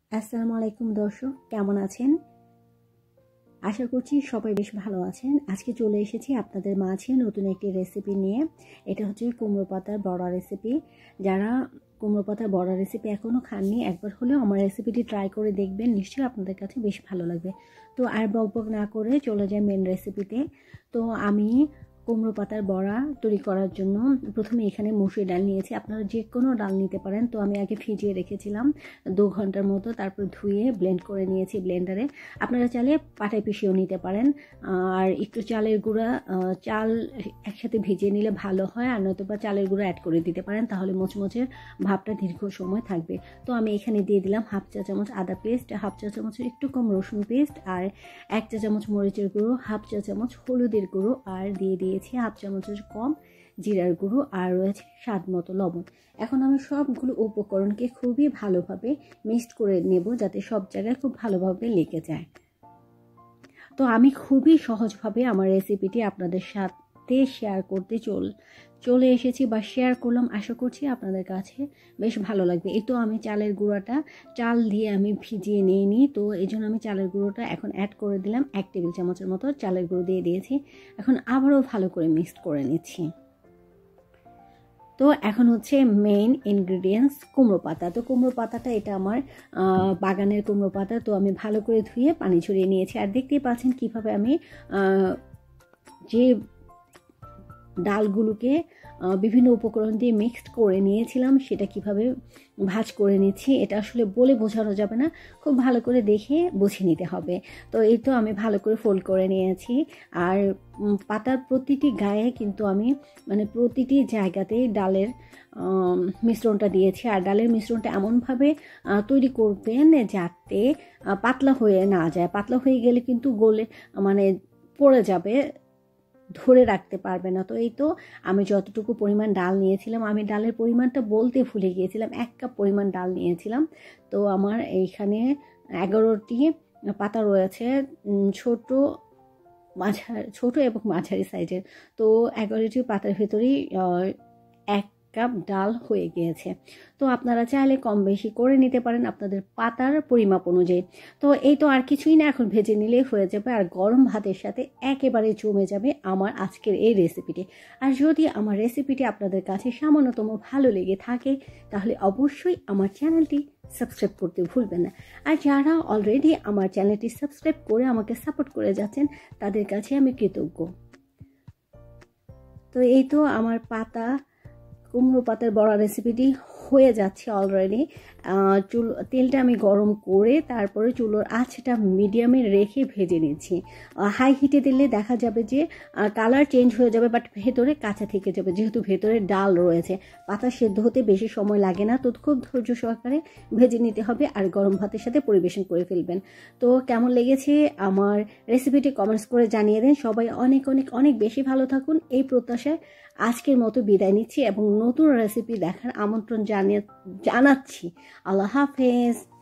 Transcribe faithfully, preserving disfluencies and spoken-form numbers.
আসসালামু আলাইকুম দর্শক, কেমন আছেন? আশা করছি সবাই বেশ ভালো আছেন। আজকে চলে এসেছি আপনাদের মাঝে নতুন একটি রেসিপি নিয়ে। এটা হচ্ছে কুমড়ো পাতার বড়া রেসিপি। যারা কুমড়ো পাতার বড়া রেসিপি এখনও খাননি, একবার হলেও আমার রেসিপিটি ট্রাই করে দেখবেন, নিশ্চয়ই আপনাদের কাছে বেশ ভালো লাগবে। তো আর বকবক না করে চলে যাই মেন রেসিপিতে। তো আমি কুমড়ো পাতার বড়া তৈরি করার জন্য প্রথমে এখানে মসুর ডাল নিয়েছি। আপনারা যে কোনো ডাল নিতে পারেন। তো আমি আগে ভিজিয়ে রেখেছিলাম দু ঘন্টার মতো, তারপর ধুয়ে ব্লেন্ড করে নিয়েছি ব্লেন্ডারে। আপনারা চাইলে পাটায় পিষিয়েও নিতে পারেন। আর একটু চালের গুঁড়া, চাল একসাথে ভিজিয়ে নিলে ভালো হয়, আর নয়তো বা চালের গুঁড়া অ্যাড করে দিতে পারেন, তাহলে মুচমুচের ভাবটা দীর্ঘ সময় থাকবে। তো আমি এখানে দিয়ে দিলাম হাফ চা চামচ আদা পেস্ট, হাফ চা চামচের একটু কম রসুন পেস্ট, আর এক চা চামচ মরিচের গুঁড়ো, হাফ চা চামচ হলুদের গুঁড়ো, আর দিয়ে দিয়েছি হাফ চামচের কম জিরার গুঁড়ো, আর রয়েছে স্বাদ মতো লবণ। এখন আমি সবগুলো উপকরণকে খুবই ভালোভাবে মিক্সড করে নেব, যাতে সব জায়গায় খুব ভালোভাবে লেগে যায়। তো আমি খুবই সহজভাবে আমার রেসিপিটি আপনাদের সাথে শেয়ার করতে চল চলে এসেছি বা শেয়ার করলাম। আশা করছি আপনাদের কাছে বেশ ভালো লাগবে। এই তো আমি চালের গুঁড়োটা চাল দিয়ে আমি ভিজিয়ে নিয়ে নিই, তো এই জন্য আমি চালের গুঁড়োটা এখন অ্যাড করে দিলাম। এক টেবিল চামচের মতো চালের গুঁড়ো দিয়ে দিয়েছি। এখন আবারও ভালো করে মিক্সড করে নিচ্ছি। তো এখন হচ্ছে মেইন ইনগ্রিডিয়েন্টস কুমড়ো পাতা। তো কুমড়ো পাতাটা এটা আমার বাগানের কুমড়ো পাতা। তো আমি ভালো করে ধুয়ে পানি ছড়িয়ে নিয়েছি। আর দেখতেই পাচ্ছেন কিভাবে আমি যে ডালগুলোকে বিভিন্ন উপকরণ দিয়ে মিক্সড করে নিয়েছিলাম সেটা কিভাবে ভাজ করে নিচ্ছি, এটা আসলে বলে বোঝানো যাবে না, খুব ভালো করে দেখে বুঝে নিতে হবে। তো এই তো আমি ভালো করে ফোল্ড করে নিয়েছি। আর পাতার প্রতিটি গায়ে কিন্তু আমি মানে প্রতিটি জায়গাতেই ডালের মিশ্রণটা দিয়েছি। আর ডালের মিশ্রণটা এমনভাবে তৈরি করবেন যাতে পাতলা হয়ে না যায়। পাতলা হয়ে গেলে কিন্তু গলে মানে পড়ে যাবে, ধরে রাখতে পারবে না। তো এই তো আমি যতটুকু পরিমাণ ডাল নিয়েছিলাম, আমি ডালের পরিমাণটা বলতে ভুলে গিয়েছিলাম, এক কাপ পরিমাণ ডাল নিয়েছিলাম। তো আমার এইখানে এগারোটি পাতা রয়েছে, ছোট মাঝারি ছোট এবং মাঝারি সাইজের। তো এগারোটি পাতার ভেতরেই এক কাপ ডাল হয়ে গিয়েছে। তো আপনারা চাইলে কম বেশি করে নিতে পারেন আপনাদের পাতার পরিমাপ অনুযায়ী। তো এই তো আর কিছুই না, এখন ভেজে নিলেই হয়ে যাবে। আর গরম ভাতের সাথে একেবারে জমে যাবে আমার আজকের এই রেসিপিটি। আর যদি আমার রেসিপিটি আপনাদের কাছে সামান্যতম ভালো লেগে থাকে, তাহলে অবশ্যই আমার চ্যানেলটি সাবস্ক্রাইব করতে ভুলবেন না। আর যারা অলরেডি আমার চ্যানেলটি সাবস্ক্রাইব করে আমাকে সাপোর্ট করে যাচ্ছেন, তাদের কাছে আমি কৃতজ্ঞ। তো এই তো আমার পাতা কুমড়ো পাতার বড়া রেসিপিটি হয়ে যাচ্ছে অলরেডি। চুল তেলটা আমি গরম করে তারপরে চুলোর আঁচটা মিডিয়ামে রেখে ভেজে নিচ্ছি। হাই হিটে দিলে দেখা যাবে যে কালার চেঞ্জ হয়ে যাবে, বাট ভেতরে কাঁচা থেকে যাবে, যেহেতু ভেতরে ডাল রয়েছে। পাতা সেদ্ধ হতে বেশি সময় লাগে না, তো খুব ধৈর্য সহকারে ভেজে নিতে হবে। আর গরম ভাতের সাথে পরিবেশন করে ফেলবেন। তো কেমন লেগেছে আমার রেসিপিটি কমেন্টস করে জানিয়ে দেন। সবাই অনেক অনেক অনেক বেশি ভালো থাকুন এই প্রত্যাশায় আজকের মতো বিদায় নিচ্ছি এবং নতুন রেসিপি দেখার আমন্ত্রণ জানিয়ে জানাচ্ছি। আল্লাহ হাফেজ।